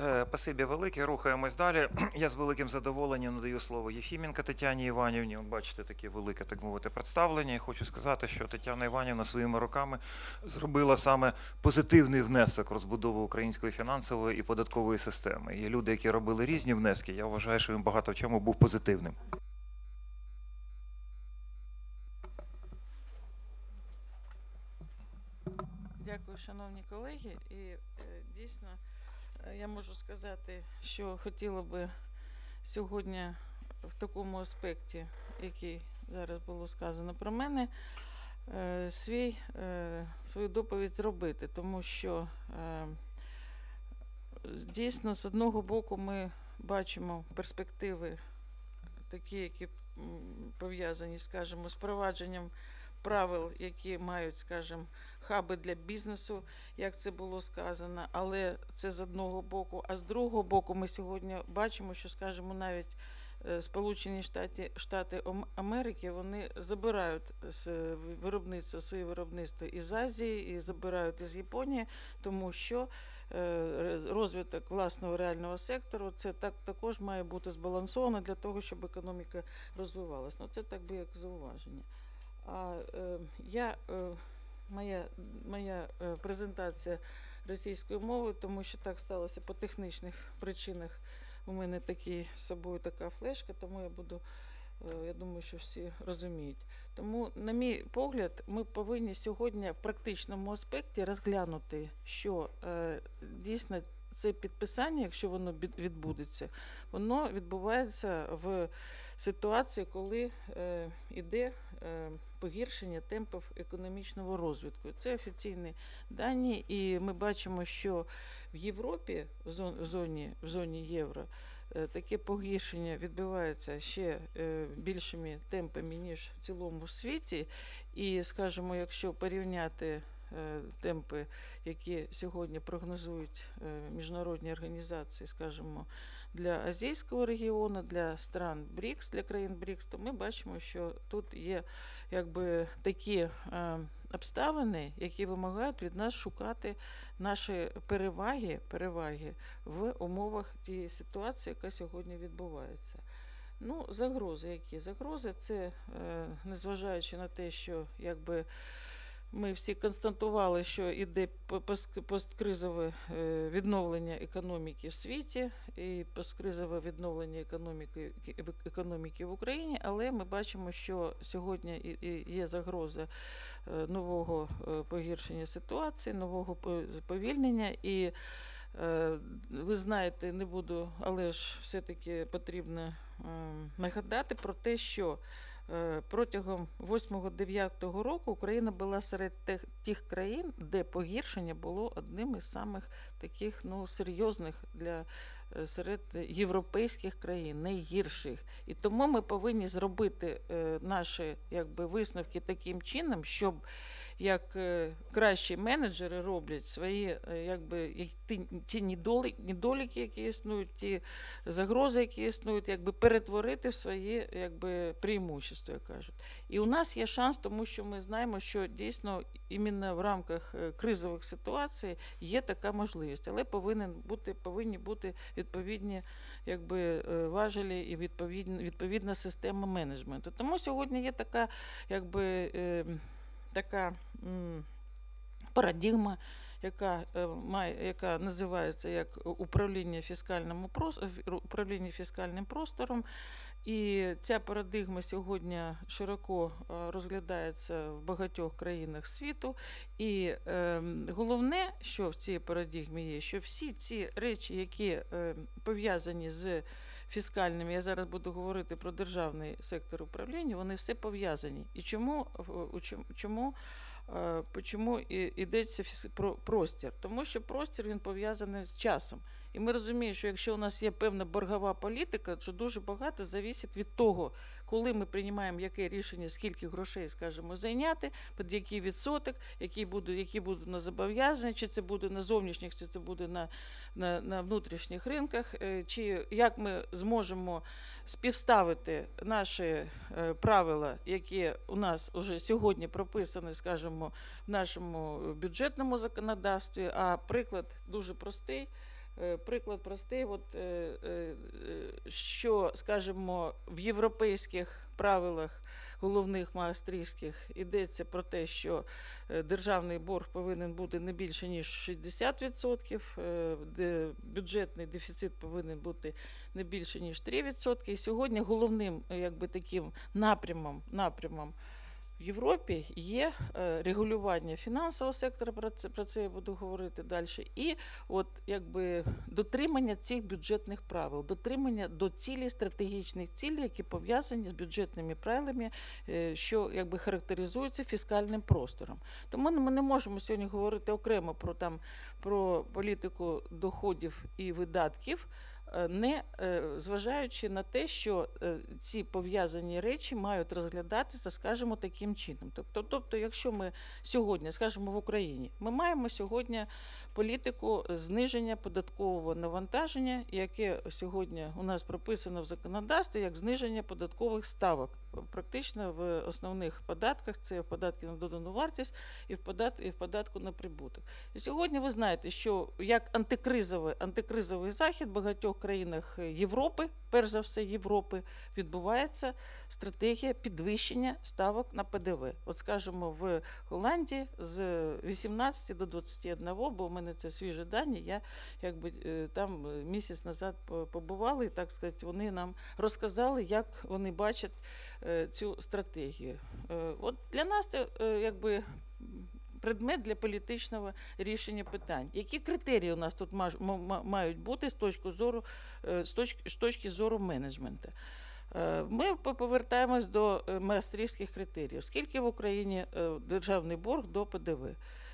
Спасибі велике. Рухаємось далі. Я з великим задоволенням надаю слово Єфіменко Тетяні Іванівні. Бачите, таке велике, так мовити, представлення. І хочу сказати, що Тетяна Іванівна своїми руками зробила саме позитивний внесок в розбудову української фінансової і податкової системи. І люди, які робили різні внески, я вважаю, що він багато в чому був позитивним. Дякую, шановні колеги. І дійсно, я можу сказати, що хотіла би сьогодні в такому аспекті, який зараз було сказано про мене, свою доповідь зробити, тому що дійсно з одного боку ми бачимо перспективи такі, які пов'язані, скажімо, з впровадженням правил, які мають, скажімо, хаби для бізнесу, як це було сказано, але це з одного боку. А з другого боку ми сьогодні бачимо, що, скажімо, навіть Сполучені Штати Америки, вони забирають своє виробництво із Азії і забирають із Японії, тому що розвиток власного реального сектору, це також має бути збалансовано для того, щоб економіка розвивалася. Ну, це так би як зауваження. Моя презентація російською мовою, тому що так сталося по технічних причинах. У мене з собою така флешка, тому я думаю, що всі розуміють. Тому, на мій погляд, ми повинні сьогодні в практичному аспекті розглянути, що дійсно це підписання, якщо воно відбудеться, воно відбувається в ситуації, коли йде погіршення темпів економічного розвитку. Це офіційні дані, і ми бачимо, що в Європі, в зоні євро, таке погіршення відбувається ще більшими темпами, ніж в цілому світі. І, скажімо, якщо порівняти темпи, які сьогодні прогнозують міжнародні організації, скажімо, для азійського регіону, для стран БРІКС, для країн БРІКС, то ми бачимо, що тут є такі обставини, які вимагають від нас шукати наші переваги в умовах тієї ситуації, яка сьогодні відбувається. Ну, загрози які? Загрози – це, незважаючи на те, що ми всі констатували, що йде посткризове відновлення економіки в світі і посткризове відновлення економіки в Україні, але ми бачимо, що сьогодні є загроза нового погіршення ситуації, нового повільнення. І ви знаєте, не буду, але ж все-таки потрібно нагадати про те, що протягом 8-9 року Україна була серед тих країн, де погіршення було одним із самих таких серйозних серед європейських країн, найгірших. І тому ми повинні зробити наші висновки таким чином, щоб як кращі менеджери роблять свої ті недоліки, які існують, ті загрози, які існують, перетворити в свої преимущества, як кажуть. І у нас є шанс, тому що ми знаємо, що дійсно іменно в рамках кризових ситуацій є така можливість, але повинні бути відповідні важелі і відповідна система менеджменту. Тому сьогодні є така парадигма, яка називається як управління фіскальним простором. І ця парадигма сьогодні широко розглядається в багатьох країнах світу. І головне, що в цій парадигмі є, що всі ці речі, які пов'язані з фіскальними, я зараз буду говорити про державний сектор управління, вони все пов'язані. І чому йдеться про простір? Тому що простір, він пов'язаний з часом. І ми розуміємо, що якщо у нас є певна боргова політика, то дуже багато залежить від того, коли ми приймаємо яке рішення, скільки грошей, скажімо, зайняти, під який відсоток, які будуть на зобов'язання, чи це буде на зовнішніх, чи це буде на внутрішніх ринках, чи як ми зможемо співставити наші правила, які у нас вже сьогодні прописані, скажімо, в нашому бюджетному законодавстві. А приклад дуже простий. Приклад простий, що, скажімо, в європейських правилах головних маастрихтських йдеться про те, що державний борг повинен бути не більше, ніж 60%, бюджетний дефіцит повинен бути не більше, ніж 3%. І сьогодні головним таким напрямом в Європі є регулювання фінансового сектора, про це я буду говорити далі, і дотримання цих бюджетних правил, дотримання до цілей, стратегічних цілей, які пов'язані з бюджетними правилами, що характеризуються фіскальним простором. Тому ми не можемо сьогодні говорити окремо про політику доходів і видатків, не зважаючи на те, що ці пов'язані речі мають розглядатися, скажімо, таким чином. Тобто, якщо ми сьогодні, скажімо, в Україні, ми маємо сьогодні політику зниження податкового навантаження, яке сьогодні у нас прописано в законодавстві як зниження податкових ставок. Практично в основних податках, це в податки на додану вартість і в податку на прибуток. І сьогодні ви знаєте, що як антикризовий захід в багатьох країнах Європи, перш за все Європи, відбувається стратегія підвищення ставок на ПДВ. Скажімо, в Голландії з 18 до 21, бо в мене це свіжі дані, я там місяць назад побувала, і, так сказати, вони нам розказали, як вони бачать цю стратегію. Для нас це предмет для політичного рішення питань. Які критерії у нас тут мають бути з точки зору менеджменту? Ми повертаємось до маастрихтських критеріїв. Скільки в Україні державний борг до ПДВ,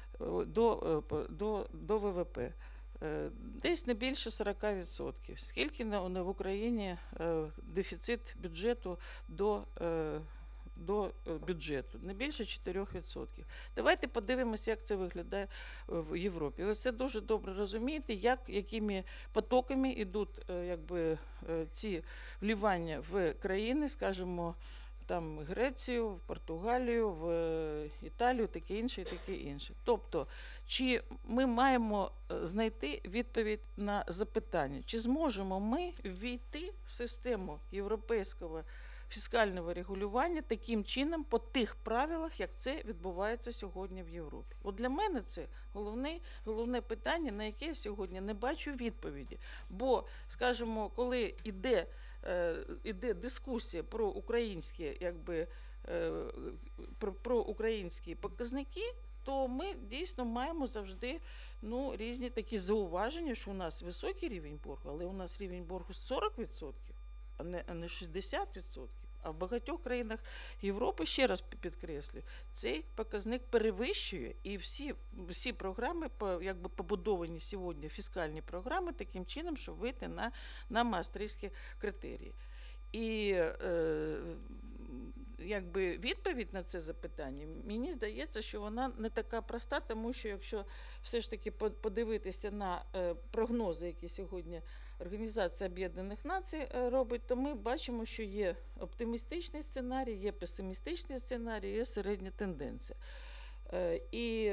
до ВВП? Десь не більше 40%. Скільки в Україні дефіцит бюджету до бюджету? Не більше 4%. Давайте подивимося, як це виглядає в Європі. Ви все дуже добре розумієте, якими потоками йдуть ці вливання в країни, скажімо, там Грецію, в Португалію, в Італію, таке інше і таке інше. Тобто, чи ми маємо знайти відповідь на запитання, чи зможемо ми ввійти в систему європейського фіскального регулювання таким чином по тих правилах, як це відбувається сьогодні в Європі. Для мене це головне питання, на яке я сьогодні не бачу відповіді. Бо, скажімо, коли іде дискусія про українські показники, то ми дійсно маємо завжди різні такі зауваження, що у нас високий рівень боргу, але у нас рівень боргу 40%, а не 60%. А в багатьох країнах Європи, ще раз підкреслюю, цей показник перевищує, і всі програми, побудовані сьогодні, фіскальні програми, таким чином, щоб вийти на маастрихтські критерії. І відповідь на це запитання, мені здається, що вона не така проста, тому що якщо все ж таки подивитися на прогнози, які сьогодні Організація Об'єднаних Націй робить, то ми бачимо, що є оптимістичний сценарій, є песимістичний сценарій, є середня тенденція. І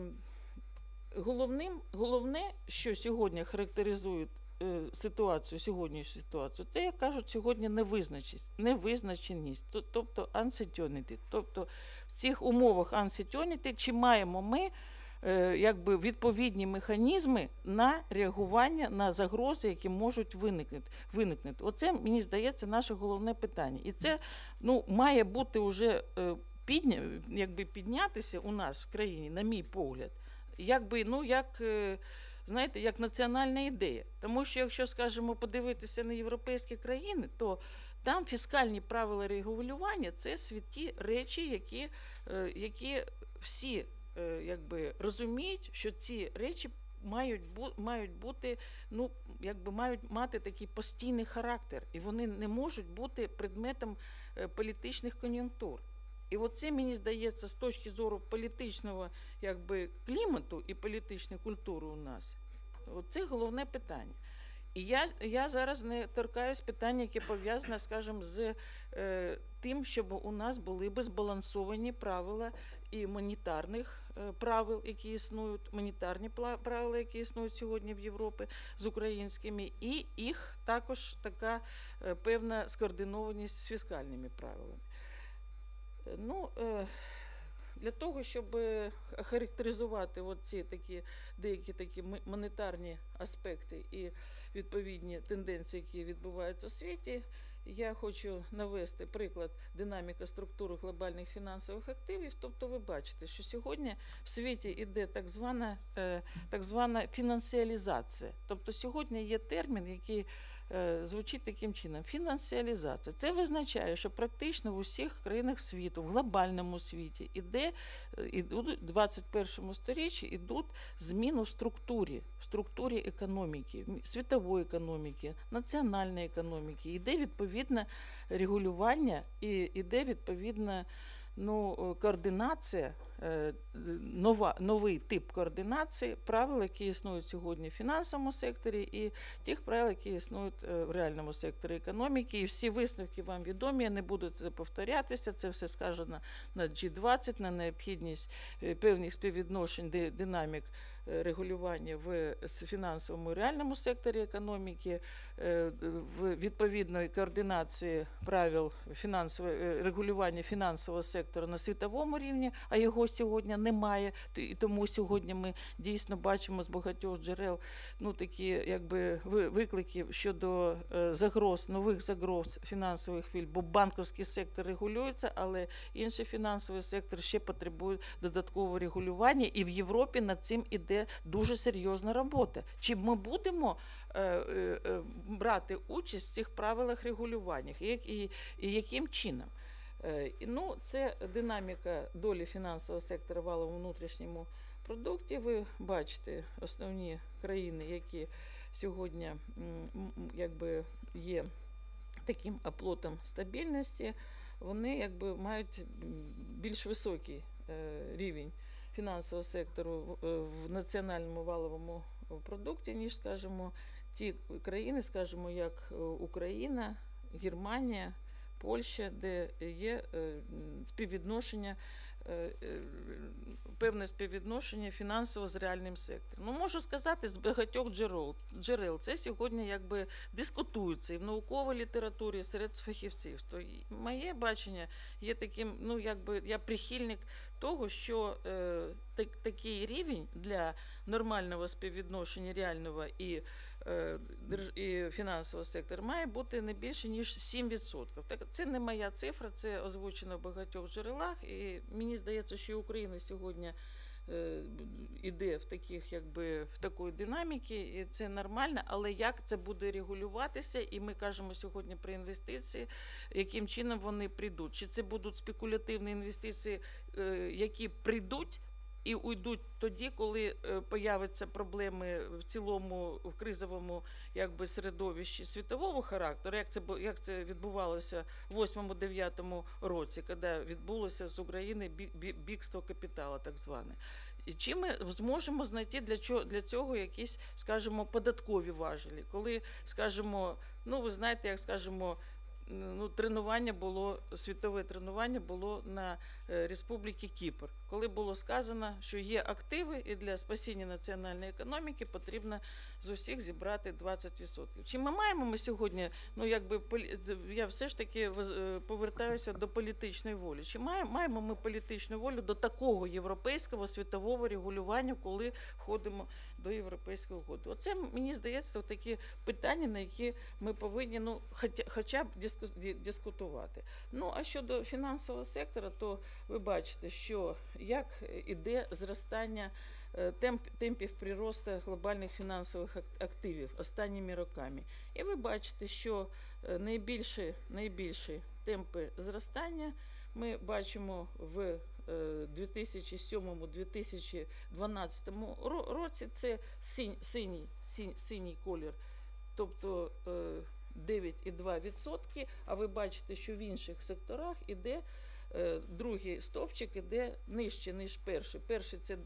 головне, що сьогодні характеризує сьогоднішню ситуацію, це, як кажуть, сьогодні невизначеність, тобто uncertainty. Тобто в цих умовах uncertainty, чи маємо ми відповідні механізми на реагування на загрози, які можуть виникнути. Оце, мені здається, наше головне питання. І це має бути вже піднятися у нас в країні, на мій погляд, як національна ідея. Тому що, якщо, скажімо, подивитися на європейські країни, то там фіскальні правила регулювання – це святі речі, які всі розуміють, що ці речі мають бути, мають мати такий постійний характер, і вони не можуть бути предметом політичних кон'юнктур. І оце, мені здається, з точки зору політичного клімату і політичної культури у нас, це головне питання. І я зараз не торкаюсь питання, яке пов'язане, скажімо, з тим, щоб у нас були би збалансовані правила і монетарних правил, які існують, монетарні правила, які існують сьогодні в Європі з українськими, і їх також така певна скоординованість з фіскальними правилами. Ну, для того, щоб характеризувати ці деякі такі монетарні аспекти і відповідні тенденції, які відбуваються у світі, я хочу навести приклад динаміка структури глобальних фінансових активів. Тобто ви бачите, що сьогодні в світі йде так звана фінансіалізація. Тобто сьогодні є термін, який звучить таким чином: фінансіалізація. Це визначає, що практично в усіх країнах світу, в глобальному світі, в 21 сторіччі йдуть зміни в структурі економіки, світової економіки, національної економіки. Йде відповідне регулювання і йде відповідна координація, новий тип координації правил, які існують сьогодні в фінансовому секторі, і тих правил, які існують в реальному секторі економіки. І всі висновки вам відомі, я не буду це повторятися, це все сказано на G20, на необхідність певних співвідношень, динамік регулювання в фінансовому і реальному секторі економіки, в відповідної координації правил регулювання фінансового сектору на світовому рівні, а його сьогодні немає. І тому сьогодні ми дійсно бачимо з багатьох джерел такі виклики щодо нових загроз фінансових хвиль, бо банківський сектор регулюється, але інший фінансовий сектор ще потребує додаткового регулювання, і в Європі над цим іде дуже серйозна робота. Чи ми будемо брати участь в цих правилах регулювання і яким чином? Це динаміка долі фінансового сектора в валовому внутрішньому продукті. Ви бачите основні країни, які сьогодні є таким оплотом стабільності, вони мають більш високий рівень фінансового сектору в національному валовому продукті, ніж, скажімо, ті країни, скажімо, як Україна, Германія, Польща, де є певне співвідношення фінансово з реальним сектором. Можу сказати, з багатьох джерел. Це сьогодні дискутується і в науковій літературі, і серед фахівців. То моє бачення є таким, я прихильник того, що такий рівень для нормального співвідношення реального і фінансового сектору має бути не більше, ніж 7%. Це не моя цифра, це озвучено в багатьох джерелах, і мені здається, що і Україна сьогодні іде в такої динаміки, і це нормально, але як це буде регулюватися, і ми кажемо сьогодні про інвестиції, яким чином вони прийдуть. Чи це будуть спекулятивні інвестиції, які прийдуть і уйдуть тоді, коли появляться проблеми в цілому, в кризовому середовищі світового характеру, як це відбувалося в 8-9 році, коли відбулося з України бігство капіталу, так зване. Чи ми зможемо знайти для цього якісь, скажімо, податкові важелі? Коли, скажімо, ви знаєте, як, скажімо, світове тренування було на Республіці Кіпр, коли було сказано, що є активи і для спасіння національної економіки потрібно з усіх зібрати 20%. Чи ми маємо сьогодні, я все ж таки повертаюся до політичної волі, чи маємо ми політичну волю до такого європейського світового регулювання, коли входимо до Європейської угоди? Оце, мені здається, такі питання, на які ми повинні хоча б дискутувати. А щодо фінансового сектора, то ви бачите, що як іде зростання темпів приросту глобальних фінансових активів останніми роками. І ви бачите, що найбільші темпи зростання ми бачимо в 2007-2012 році. Це синій колір, тобто 9,2%, а ви бачите, що в інших секторах іде другий стовпчик іде нижче, ніж перший. Перший – це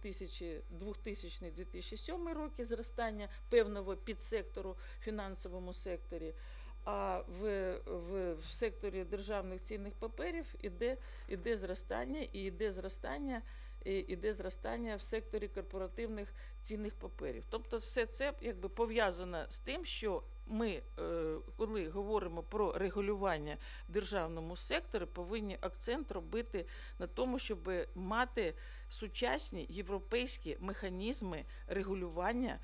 2000-2007 роки зростання певного підсектору в фінансовому секторі. А в секторі державних цінних паперів іде зростання, і іде зростання в секторі корпоративних цінних паперів. Тобто все це якби пов'язано з тим, що ми, коли говоримо про регулювання в державному секторі, повинні акцент робити на тому, щоб мати сучасні європейські механізми регулювання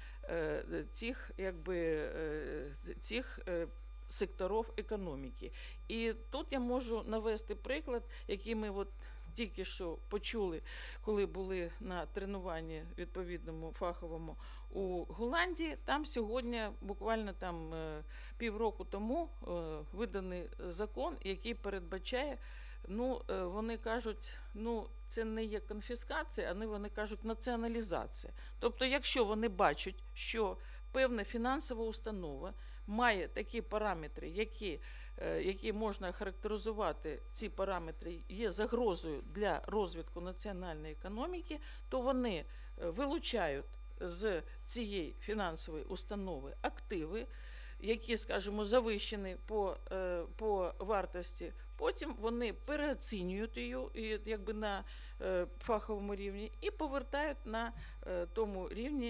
цих секторів економіки. І тут я можу навести приклад, який ми тільки що почули, коли були на тренуванні відповідному фаховому у Голландії. Там сьогодні, буквально півроку тому, виданий закон, який передбачає, вони кажуть, це не є конфіскація, вони кажуть націоналізація. Тобто, якщо вони бачать, що певна фінансова установа має такі параметри, які можна характеризувати, ці параметри є загрозою для розвитку національної економіки, то вони вилучають з цієї фінансової установи активи, які, скажімо, завищені по вартості. Потім вони переоцінюють її на фаховому рівні і повертають на тому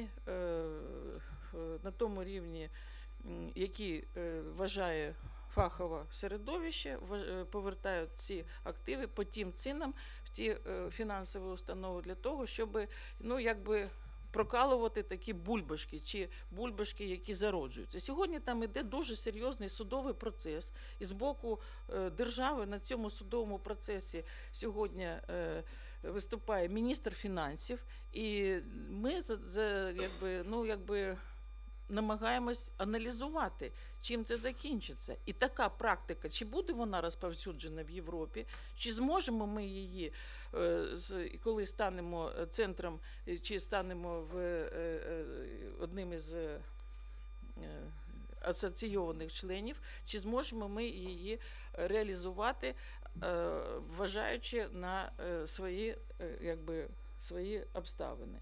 рівні, який вважає фахове середовище, повертають ці активи по тим цінам в ті фінансові установи для того, щоб прокалувати такі бульбашки, які зароджуються. Сьогодні там іде дуже серйозний судовий процес, і з боку держави на цьому судовому процесі сьогодні виступає міністр фінансів, і ми намагаємось аналізувати, чим це закінчиться. І така практика, чи буде вона розповсюджена в Європі, чи зможемо ми її, коли станемо центром, чи станемо одним із асоційованих членів, чи зможемо ми її реалізувати, вважаючи на свої обставини.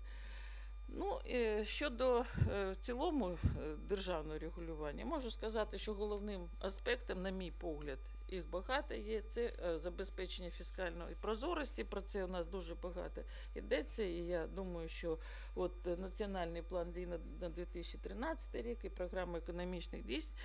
Щодо в цілому державного регулювання, можу сказати, що головним аспектом, на мій погляд, їх багато є, це забезпечення фіскальної прозорості. Про це у нас дуже багато йдеться, і я думаю, що Національний план дій на 2013 рік і програма економічних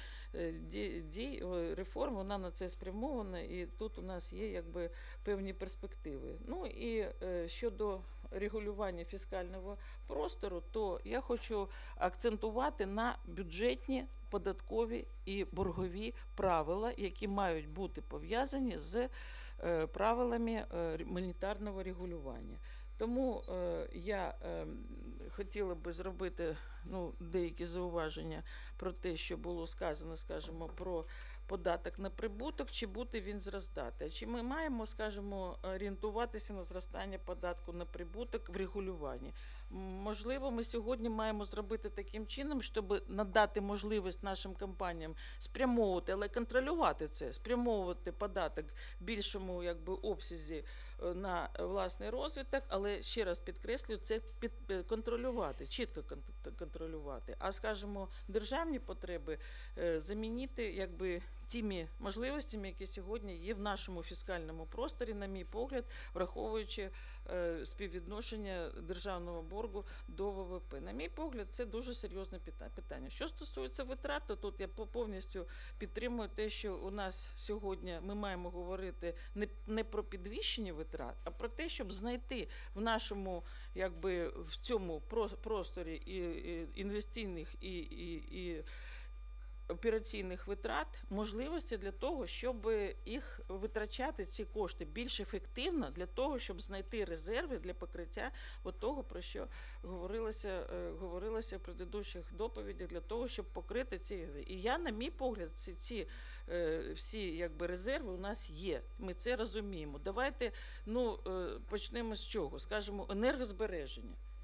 дій, реформ, вона на це спрямована, і тут у нас є певні перспективи. І щодо регулювання фіскального простору, то я хочу акцентувати на бюджетні, податкові і боргові правила, які мають бути пов'язані з правилами монетарного регулювання. Тому я хотіла би зробити деякі зауваження про те, що було сказано, скажімо, про податок на прибуток, чи буде він зростати. Чи ми маємо, скажімо, орієнтуватися на зростання податку на прибуток в регулюванні? Можливо, ми сьогодні маємо зробити таким чином, щоб надати можливість нашим компаніям спрямовувати, але контролювати це, спрямовувати податок в більшому обсязі на власний розвиток, але, ще раз підкреслюю, це контролювати, чітко контролювати. А, скажімо, державні потреби замінити тими можливостями, які сьогодні є в нашому фіскальному просторі, на мій погляд, враховуючи співвідношення державного боргу до ВВП. На мій погляд, це дуже серйозне питання. Що стосується витрат, то тут я повністю підтримую те, що у нас сьогодні ми маємо говорити не про підвищення витрат, а про те, щоб знайти в нашому, в цьому просторі і інвестиційних і операційних витрат можливості для того, щоб їх витрачати, ці кошти, більш ефективно, для того, щоб знайти резерви для покриття того, про що говорилося в предыдущих доповідях, для того, щоб покрити ці. І на мій погляд, ці всі резерви у нас є. Ми це розуміємо. Давайте почнемо з чого? Скажімо, енергозбереження.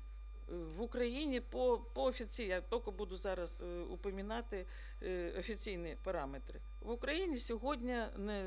в Україні по офіційній, я тільки буду зараз упоминати офіційні параметри. В Україні сьогодні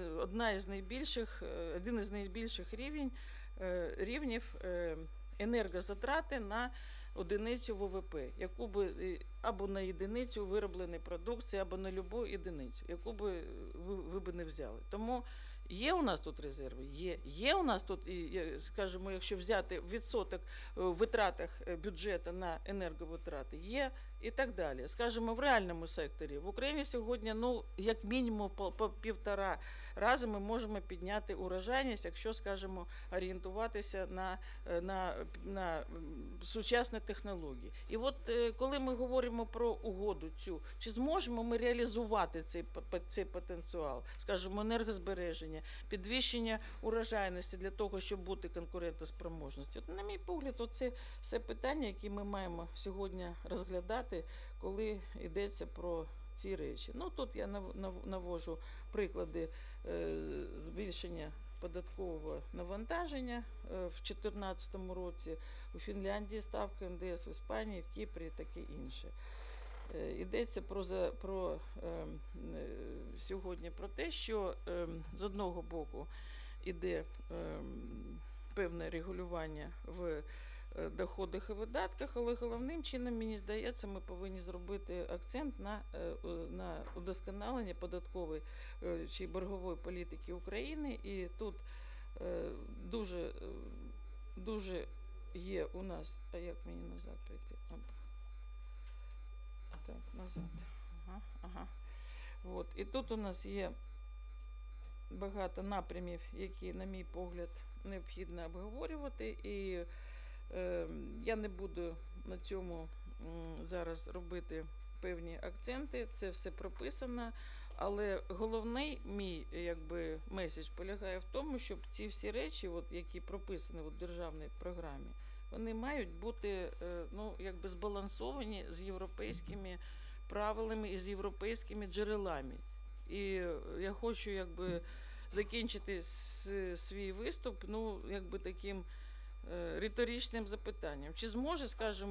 один із найбільших рівнів енергозатрати на одиницю ВВП, яку би або на єдиницю виробленої продукції, або на будь-яку єдиницю, яку би ви б не взяли. Тому є у нас тут резерви? Є у нас тут, скажімо, якщо взяти відсоток в витратах бюджету на енерговитрати, є і так далі. Скажімо, в реальному секторі. В Україні сьогодні, як мінімум, по 1,5 рази ми можемо підняти урожайність, якщо, скажімо, орієнтуватися на сучасні технології. І от коли ми говоримо про угоду цю, чи зможемо ми реалізувати цей потенціал, скажімо, енергозбереження, підвищення урожайності для того, щоб бути конкурентоспроможністю. На мій погляд, це все питання, які ми маємо сьогодні розглядати, коли йдеться про ці речі. Тут я навожу приклади збільшення податкового навантаження в 2014 році, у Фінляндії ставка НДС, в Іспанії, в Кіпрі і таке інше. Йдеться сьогодні про те, що з одного боку йде певне регулювання в доходах і видатках, але головним чином, мені здається, ми повинні зробити акцент на удосконалення податкової чи боргової політики України. І тут дуже є у нас, а як мені назад прийти? Так, назад. От. І тут у нас є багато напрямів, які, на мій погляд, необхідно обговорювати. І я не буду на цьому зараз робити певні акценти, це все прописано. Але головний мій меседж полягає в тому, щоб ці всі речі, які прописані в державній програмі, вони мають бути збалансовані з європейськими правилами і з європейськими джерелами. І я хочу закінчити свій виступ таким риторичним запитанням. Чи зможе,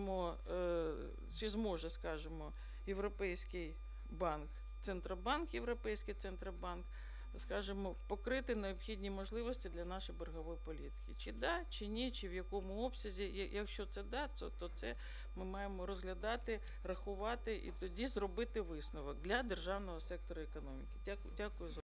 скажімо, Європейський банк, Центробанк, Європейський Центробанк, скажімо, покрити необхідні можливості для нашої боргової політики? Чи да, чи ні, чи в якому обсязі? Якщо це да, то це ми маємо розглядати, рахувати і тоді зробити висновок для державного сектору економіки. Дякую за